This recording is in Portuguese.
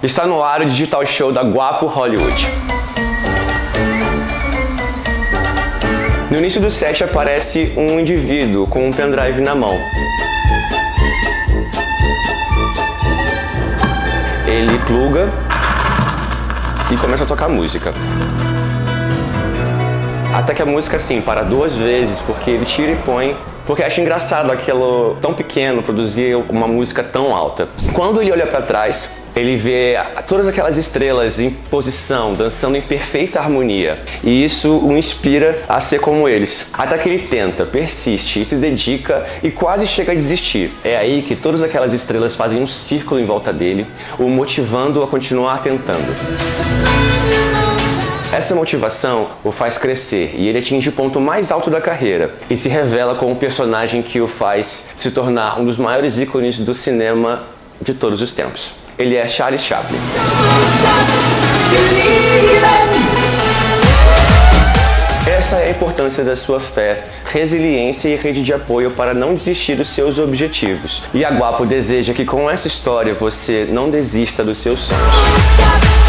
Está no ar o Digital Show da Guapo Hollywood. No início do set aparece um indivíduo com um pendrive na mão. Ele pluga e começa a tocar música. Até que a música, assim, para 2 vezes, porque ele tira e põe, porque acha engraçado aquilo tão pequeno produzir uma música tão alta. Quando ele olha para trás, ele vê todas aquelas estrelas em posição, dançando em perfeita harmonia. E isso o inspira a ser como eles. Até que ele tenta, persiste e se dedica e quase chega a desistir. É aí que todas aquelas estrelas fazem um círculo em volta dele, o motivando a continuar tentando. Essa motivação o faz crescer e ele atinge o ponto mais alto da carreira e se revela como um personagem que o faz se tornar um dos maiores ícones do cinema de todos os tempos. Ele é Charlie Chaplin. Essa é a importância da sua fé, resiliência e rede de apoio para não desistir dos seus objetivos. E a Guapo deseja que com essa história você não desista dos seus sonhos.